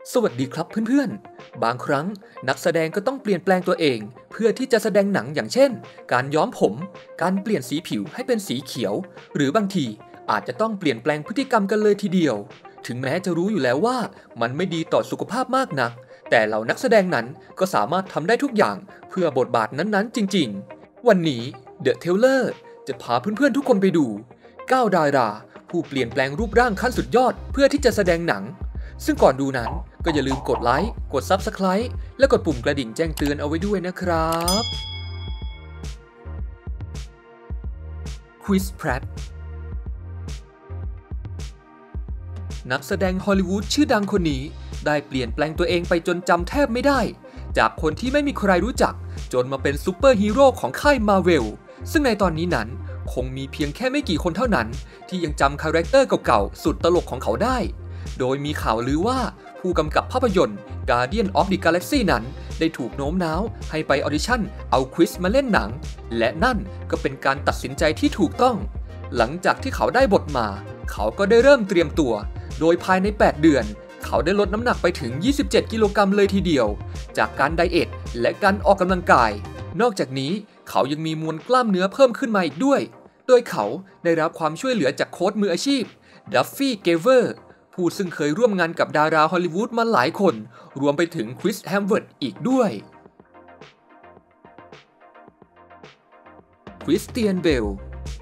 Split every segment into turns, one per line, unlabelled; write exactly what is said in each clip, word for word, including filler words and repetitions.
สวัสดีครับเพื่อนๆบางครั้งนักแสดงก็ต้องเปลี่ยนแปลงตัวเองเพื่อที่จะแสดงหนังอย่างเช่นการย้อมผมการเปลี่ยนสีผิวให้เป็นสีเขียวหรือบางทีอาจจะต้องเปลี่ยนแปลงพฤติกรรมกันเลยทีเดียวถึงแม้จะรู้อยู่แล้วว่ามันไม่ดีต่อสุขภาพมากนักแต่เหล่านักแสดงนั้นก็สามารถทำได้ทุกอย่างเพื่อบทบาทนั้นๆจริงๆวันนี้ The Teller จะพาเพื่อนๆทุกคนไปดูเก้าดาราผู้เปลี่ยนแปลงรูปร่างขั้นสุดยอดเพื่อที่จะแสดงหนังซึ่งก่อนดูนั้นก็อย่าลืมกดไลค์กด ซับสไครบ์ และกดปุ่มกระดิ่งแจ้งเตือนเอาไว้ด้วยนะครับคริส แพรตต์นักแสดงฮอลลีวูดชื่อดังคนนี้ได้เปลี่ยนแปลงตัวเองไปจนจำแทบไม่ได้จากคนที่ไม่มีใครรู้จักจนมาเป็นซูเปอร์ฮีโร่ของค่ายมาร์เวลซึ่งในตอนนี้นั้นคงมีเพียงแค่ไม่กี่คนเท่านั้นที่ยังจำคาแรคเตอร์เก่าๆสุดตลกของเขาได้โดยมีข่าวลือว่าผู้กำกับภาพยนตร์ Guardian of the Galaxy นั้นได้ถูกโน้มน้าวให้ไปออดิชั่นเอาคริสมาเล่นหนังและนั่นก็เป็นการตัดสินใจที่ถูกต้องหลังจากที่เขาได้บทมาเขาก็ได้เริ่มเตรียมตัวโดยภายในแปดเดือนเขาได้ลดน้ำหนักไปถึงยี่สิบเจ็ดกิโลกรัมเลยทีเดียวจากการไดเอทและการออกกำลังกายนอกจากนี้เขายังมีมวลกล้ามเนื้อเพิ่มขึ้นมาอีกด้วยโดยเขาได้รับความช่วยเหลือจากโค้ชมืออาชีพดัฟฟี่เกเวอร์ผู้ซึ่งเคยร่วมงานกับดาราฮอลลีวูดมาหลายคนรวมไปถึงคริส แฮมเวิร์ธอีกด้วยคริสเตียน เบล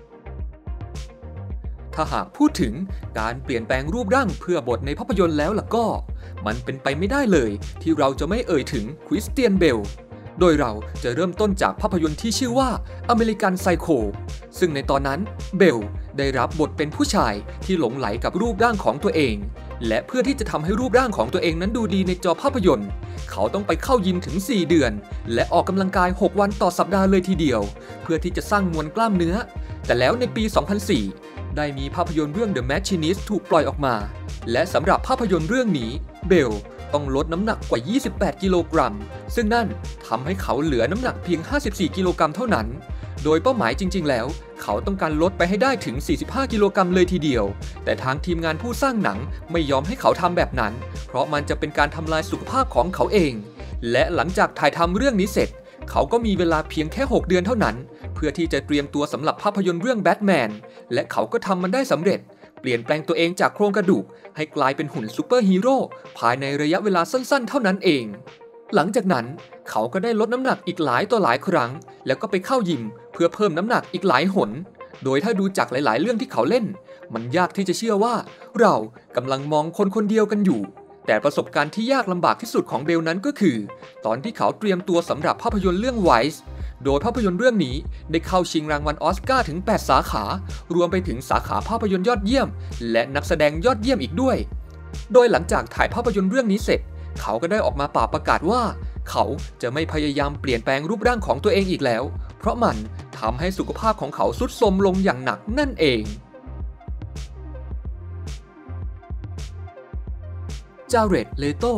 ถ้าหากพูดถึงการเปลี่ยนแปลงรูปร่างเพื่อบทในภาพยนตร์แล้วล่ะก็มันเป็นไปไม่ได้เลยที่เราจะไม่เอ่ยถึงคริสเตียน เบลโดยเราจะเริ่มต้นจากภาพยนตร์ที่ชื่อว่าอเมริกันไซโคซึ่งในตอนนั้นเบลได้รับบทเป็นผู้ชายที่หลงไหลกับรูปร่างของตัวเองและเพื่อที่จะทำให้รูปร่างของตัวเองนั้นดูดีในจอภาพยนตร์เขาต้องไปเข้ายิมถึงสี่เดือนและออกกำลังกายหกวันต่อสัปดาห์เลยทีเดียวเพื่อที่จะสร้างมวลกล้ามเนื้อแต่แล้วในปี สองพันสี่ ได้มีภาพยนตร์เรื่อง The Machinist ถูกปล่อยออกมาและสำหรับภาพยนตร์เรื่องนี้เบลต้องลดน้ำหนักกว่ายี่สิบแปดกิโลกรัมซึ่งนั่นทำให้เขาเหลือน้ำหนักเพียงห้าสิบสี่กิโลกรัมเท่านั้นโดยเป้าหมายจริงๆแล้วเขาต้องการลดไปให้ได้ถึงสี่สิบห้ากิโลกรัมเลยทีเดียวแต่ทางทีมงานผู้สร้างหนังไม่ยอมให้เขาทำแบบนั้นเพราะมันจะเป็นการทำลายสุขภาพของเขาเองและหลังจากถ่ายทำเรื่องนี้เสร็จเขาก็มีเวลาเพียงแค่หกเดือนเท่านั้นเพื่อที่จะเตรียมตัวสำหรับภาพยนตร์เรื่องแบทแมนและเขาก็ทำมันได้สำเร็จเปลี่ยนแปลงตัวเองจากโครงกระดูกให้กลายเป็นหุ่นซูเปอร์ฮีโร่ภายในระยะเวลาสั้นๆเท่านั้นเองหลังจากนั้นเขาก็ได้ลดน้ำหนักอีกหลายต่อหลายครั้งแล้วก็ไปเข้ายิมเพื่อเพิ่มน้ำหนักอีกหลายหนโดยถ้าดูจากหลายๆเรื่องที่เขาเล่นมันยากที่จะเชื่อว่าเรากำลังมองคนคนเดียวกันอยู่แต่ประสบการณ์ที่ยากลำบากที่สุดของเบลนั้นก็คือตอนที่เขาเตรียมตัวสำหรับภาพยนตร์เรื่องไวส์โดยภาพยนตร์เรื่องนี้ได้เข้าชิงรางวัลออสการ์ถึงแปดสาขารวมไปถึงสาขาภาพยนตร์ยอดเยี่ยมและนักแสดงยอดเยี่ยมอีกด้วยโดยหลังจากถ่ายภาพยนตร์เรื่องนี้เสร็จเขาก็ได้ออกมาป่าประกาศว่าเขาจะไม่พยายามเปลี่ยนแปลงรูปร่างของตัวเองอีกแล้วเพราะมันทำให้สุขภาพของเขาทรุดโทรมลงอย่างหนักนั่นเองจาเร็ด เลโต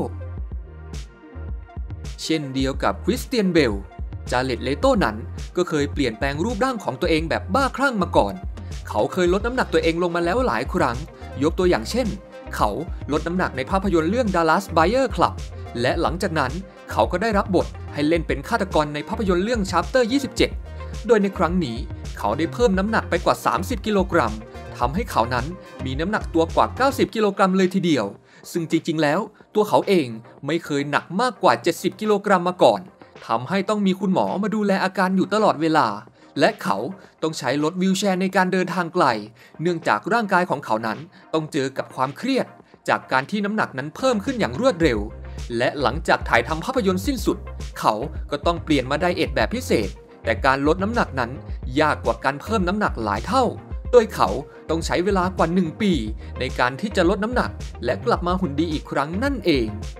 เช่นเดียวกับคริสเตียน เบลจาเร็ด เลโตนั้นก็เคยเปลี่ยนแปลงรูปร่างของตัวเองแบบบ้าคลั่งมาก่อนเขาเคยลดน้ำหนักตัวเองลงมาแล้วหลายครั้งยกตัวอย่างเช่นเขาลดน้ำหนักในภาพยนตร์เรื่อง Dallas Buyers Club และหลังจากนั้นเขาก็ได้รับบทให้เล่นเป็นฆาตกรในภาพยนตร์เรื่อง Chapter ยี่สิบเจ็ดโดยในครั้งนี้เขาได้เพิ่มน้ำหนักไปกว่าสามสิบกิโลกรัมทำให้เขานั้นมีน้ำหนักตัวกว่าเก้าสิบกิโลกรัมเลยทีเดียวซึ่งจริงๆแล้วตัวเขาเองไม่เคยหนักมากกว่าเจ็ดสิบกิโลกรัมมาก่อนทำให้ต้องมีคุณหมอมาดูแลอาการอยู่ตลอดเวลาและเขาต้องใช้รถวีลแชร์ในการเดินทางไกลเนื่องจากร่างกายของเขานั้นต้องเจอกับความเครียดจากการที่น้ำหนักนั้นเพิ่มขึ้นอย่างรวดเร็วและหลังจากถ่ายทำภาพยนตร์สิ้นสุดเขาก็ต้องเปลี่ยนมาไดเอทแบบพิเศษแต่การลดน้ำหนักนั้นยากกว่าการเพิ่มน้ำหนักหลายเท่าโดยเขาต้องใช้เวลากว่าหนึ่งปีในการที่จะลดน้ำหนักและกลับมาหุ่นดีอีกครั้งนั่นเอง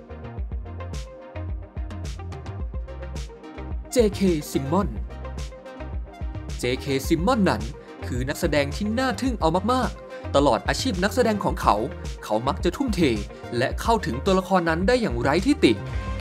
เจ เค ซิมมอน เจ เค ซิมมอนนั้นคือนักแสดงที่น่าทึ่งเอามากๆตลอดอาชีพนักแสดงของเขาเขามักจะทุ่มเทและเข้าถึงตัวละครนั้นได้อย่างไร้ที่ติ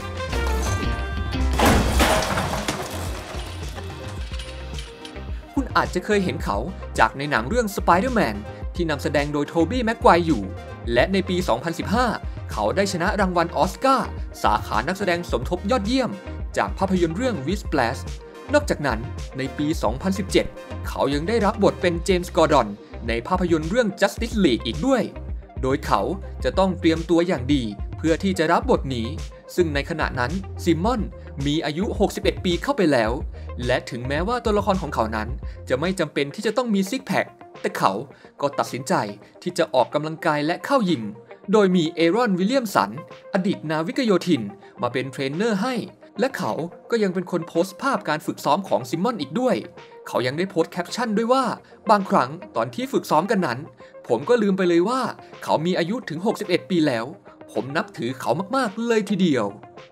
คุณอาจจะเคยเห็นเขาจากในหนังเรื่อง Spider-Man ที่นำแสดงโดยโทบี้ แม็กไกวร์อยู่และในปี สองพันสิบห้าเขาได้ชนะรางวัลออสการ์สาขานักแสดงสมทบยอดเยี่ยมจากภาพยนตร์เรื่อง Whiplash นอกจากนั้นในปี สองพันสิบเจ็ด เขายังได้รับบทเป็นเจมส์ กอร์ดอนในภาพยนตร์เรื่อง Justice League อีกด้วยโดยเขาจะต้องเตรียมตัวอย่างดีเพื่อที่จะรับบทนี้ซึ่งในขณะนั้นซิมมอนมีอายุหกสิบเอ็ดปีเข้าไปแล้วและถึงแม้ว่าตัวละครของเขานั้นจะไม่จำเป็นที่จะต้องมีซิกแพคแต่เขาก็ตัดสินใจที่จะออกกำลังกายและเข้ายิมโดยมีเอรอน วิลเลียมสันอดีตนาวิกโยธินมาเป็นเทรนเนอร์ให้และเขาก็ยังเป็นคนโพสต์ภาพการฝึกซ้อมของซิมมอนอีกด้วยเขายังได้โพสต์แคปชั่นด้วยว่าบางครั้งตอนที่ฝึกซ้อมกันนั้นผมก็ลืมไปเลยว่าเขามีอายุถึงหกสิบเอ็ดปีแล้วผมนับถือเขามากๆเลยทีเดียว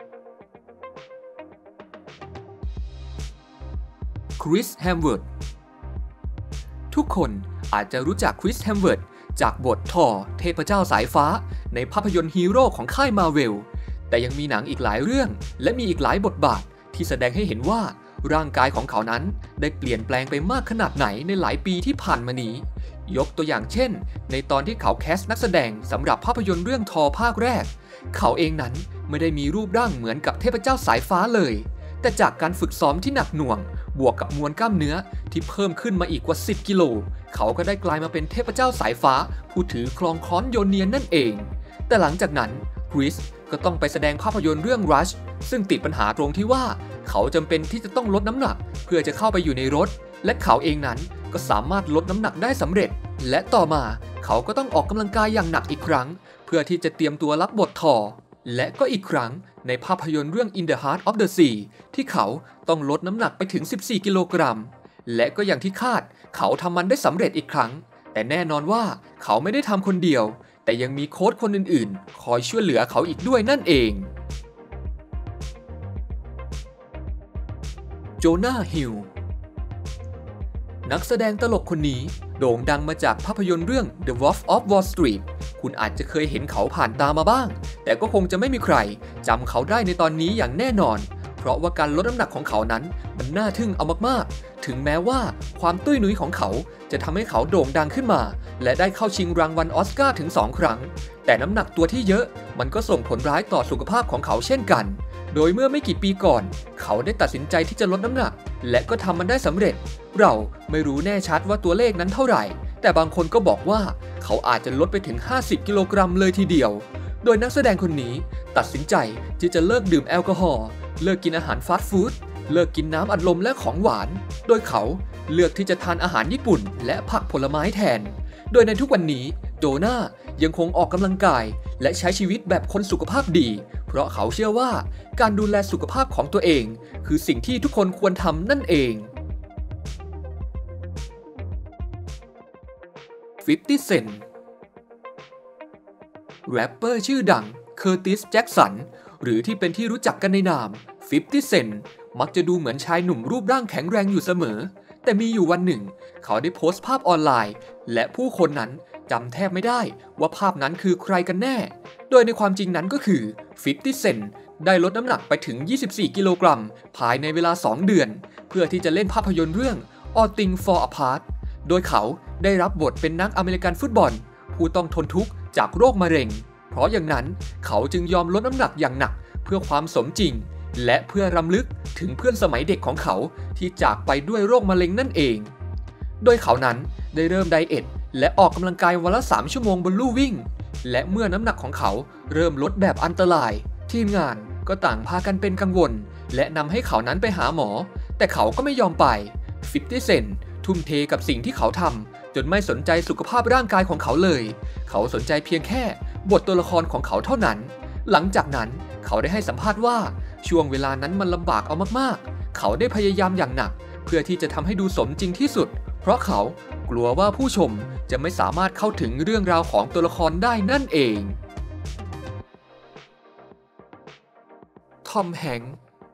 คริส แฮมเวิร์ธทุกคนอาจจะรู้จักคริส แฮมเวิร์ธจากบททอร์เทพเจ้าสายฟ้าในภาพยนตร์ฮีโร่ของค่ายมาร์เวลแต่ยังมีหนังอีกหลายเรื่องและมีอีกหลายบทบาทที่แสดงให้เห็นว่าร่างกายของเขานั้นได้เปลี่ยนแปลงไปมากขนาดไหนในหลายปีที่ผ่านมานี้ยกตัวอย่างเช่นในตอนที่เขาแคสต์นักแสดงสำหรับภาพยนตร์เรื่องทอร์ภาคแรกเขาเองนั้นไม่ได้มีรูปร่างเหมือนกับเทพเจ้าสายฟ้าเลยแต่จากการฝึกซ้อมที่หนักหน่วงบวกกับมวลกล้ามเนื้อที่เพิ่มขึ้นมาอีกกว่าสิบกิโลเขาก็ได้กลายมาเป็นเทพเจ้าสายฟ้าผู้ถือครองค้อนโยเนียนนั่นเองแต่หลังจากนั้นคริสก็ต้องไปแสดงภาพยนตร์เรื่อง Rush ซึ่งติดปัญหาตรงที่ว่าเขาจำเป็นที่จะต้องลดน้ำหนักเพื่อจะเข้าไปอยู่ในรถและเขาเองนั้นก็สามารถลดน้ำหนักได้สำเร็จและต่อมาเขาก็ต้องออกกำลังกายอย่างหนักอีกครั้งเพื่อที่จะเตรียมตัวรับบททอร์และก็อีกครั้งในภาพยนตร์เรื่อง In the Heart of the Sea ที่เขาต้องลดน้ำหนักไปถึงสิบสี่กิโลกรัมและก็อย่างที่คาดเขาทำมันได้สำเร็จอีกครั้งแต่แน่นอนว่าเขาไม่ได้ทำคนเดียวแต่ยังมีโค้ชคนอื่นๆคอยช่วยเหลือเขาอีกด้วยนั่นเองโจนาห์ ฮิลนักแสดงตลกคนนี้โด่งดังมาจากภาพยนตร์เรื่อง The Wolf of Wall Street คุณอาจจะเคยเห็นเขาผ่านตามาบ้างแต่ก็คงจะไม่มีใครจำเขาได้ในตอนนี้อย่างแน่นอนเพราะว่าการลดน้ำหนักของเขานั้นมันน่าทึ่งเอามากๆถึงแม้ว่าความตุ้ยนุ้ยของเขาจะทำให้เขาโด่งดังขึ้นมาและได้เข้าชิงรางวัลออสการ์ถึงสองครั้งแต่น้ำหนักตัวที่เยอะมันก็ส่งผลร้ายต่อสุขภาพของเขาเช่นกันโดยเมื่อไม่กี่ปีก่อนเขาได้ตัดสินใจที่จะลดน้ำหนักและก็ทำมันได้สำเร็จเราไม่รู้แน่ชัดว่าตัวเลขนั้นเท่าไหร่แต่บางคนก็บอกว่าเขาอาจจะลดไปถึงห้าสิบกิโลกรัมเลยทีเดียวโดยนักแสดงคนนี้ตัดสินใจที่จะเลิกดื่มแอลกอฮอล์เลิกกินอาหารฟาสต์ฟู้ดเลิกกินน้ำอัดลมและของหวานโดยเขาเลือกที่จะทานอาหารญี่ปุ่นและผักผลไม้แทนโดยในทุกวันนี้โจนาห์ยังคงออกกำลังกายและใช้ชีวิตแบบคนสุขภาพดีเพราะเขาเชื่อว่าการดูแลสุขภาพของตัวเองคือสิ่งที่ทุกคนควรทำนั่นเองฟิฟตี้ Cent แรปเปอร์ชื่อดังเคอร์ติส แจ็คสันหรือที่เป็นที่รู้จักกันในนามฟิฟตี้ Cent มักจะดูเหมือนชายหนุ่มรูปร่างแข็งแรงอยู่เสมอแต่มีอยู่วันหนึ่งเขาได้โพสต์ภาพออนไลน์และผู้คนนั้นจำแทบไม่ได้ว่าภาพนั้นคือใครกันแน่โดยในความจริงนั้นก็คือฟิฟตี้ Cent ได้ลดน้ำหนักไปถึงยี่สิบสี่กิโลกรัมภายในเวลาสองเดือนเพื่อที่จะเล่นภาพยนตร์เรื่อง All Things Fall Apart โดยเขาได้รับบทเป็นนักอเมริกันฟุตบอลผู้ต้องทนทุกข์จากโรคมะเร็งเพราะอย่างนั้นเขาจึงยอมลดน้ำหนักอย่างหนักเพื่อความสมจริงและเพื่อรำลึกถึงเพื่อนสมัยเด็กของเขาที่จากไปด้วยโรคมะเร็งนั่นเองโดยเขานั้นได้เริ่มไดเอทและออกกำลังกายวันละสามชั่วโมงบนลู่วิ่งและเมื่อน้ำหนักของเขาเริ่มลดแบบอันตรายทีมงานก็ต่างพากันเป็นกังวลและนำให้เขานั้นไปหาหมอแต่เขาก็ไม่ยอมไปฟิฟตี้ Cent ทุ่มเทกับสิ่งที่เขาทำจนไม่สนใจสุขภาพร่างกายของเขาเลยเขาสนใจเพียงแค่บทตัวละครของเขาเท่านั้นหลังจากนั้นเขาได้ให้สัมภาษณ์ว่าช่วงเวลานั้นมันลำบากเอามากๆเขาได้พยายามอย่างหนักเพื่อที่จะทำให้ดูสมจริงที่สุดเพราะเขากลัวว่าผู้ชมจะไม่สามารถเข้าถึงเรื่องราวของตัวละครได้นั่นเองทอม แฮงค์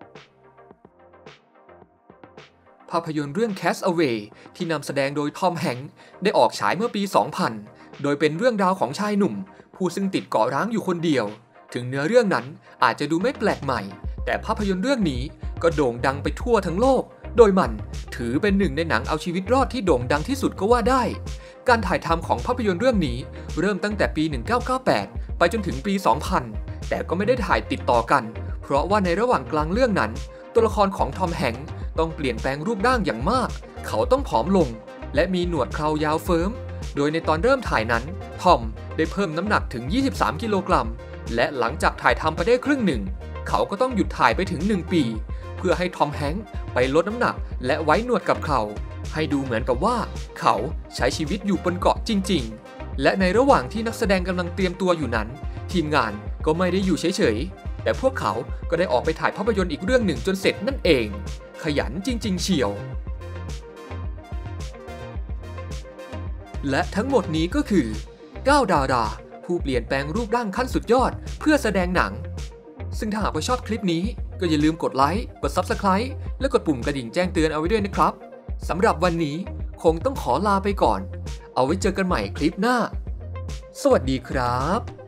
ภาพยนตร์เรื่อง Castaway ที่นำแสดงโดยทอม แฮงค์ได้ออกฉายเมื่อปี สองพัน โดยเป็นเรื่องราวของชายหนุ่มผู้ซึ่งติดเกาะร้างอยู่คนเดียวถึงเนื้อเรื่องนั้นอาจจะดูไม่แปลกใหม่แต่ภาพยนตร์เรื่องนี้ก็โด่งดังไปทั่วทั้งโลกโดยมันถือเป็นหนึ่งในหนังเอาชีวิตรอดที่โด่งดังที่สุดก็ว่าได้การถ่ายทำของภาพยนตร์เรื่องนี้เริ่มตั้งแต่ปีหนึ่งพันเก้าร้อยเก้าสิบแปดไปจนถึงปีสองพันแต่ก็ไม่ได้ถ่ายติดต่อกันเพราะว่าในระหว่างกลางเรื่องนั้นตัวละครของทอมแฮงค์ต้องเปลี่ยนแปลงรูปร่างอย่างมากเขาต้องผอมลงและมีหนวดเครายาวเฟิร์มโดยในตอนเริ่มถ่ายนั้นทอมได้เพิ่มน้ำหนักถึงยี่สิบสามกิโลกรัมและหลังจากถ่ายทำไปได้ครึ่งหนึ่งเขาก็ต้องหยุดถ่ายไปถึงหนึ่งปีเพื่อให้ทอมแฮงค์ไปลดน้ำหนักและไว้หนวดกับเขาให้ดูเหมือนกับว่าเขาใช้ชีวิตอยู่บนเกาะจริงๆและในระหว่างที่นักแสดงกำลังเตรียมตัวอยู่นั้นทีมงานก็ไม่ได้อยู่เฉยๆแต่พวกเขาก็ได้ออกไปถ่ายภาพยนตร์อีกเรื่องหนึ่งจนเสร็จนั่นเองขยันจริงๆเชียวและทั้งหมดนี้ก็คือเก้าดาราผู้เปลี่ยนแปลงรูปร่างขั้นสุดยอดเพื่อแสดงหนังซึ่งถ้าหากว่าชอบคลิปนี้ก็อย่าลืมกดไลค์กด ซับสไครบ์ และกดปุ่มกระดิ่งแจ้งเตือนเอาไว้ด้วยนะครับสำหรับวันนี้คงต้องขอลาไปก่อนเอาไว้เจอกันใหม่คลิปหน้าสวัสดีครับ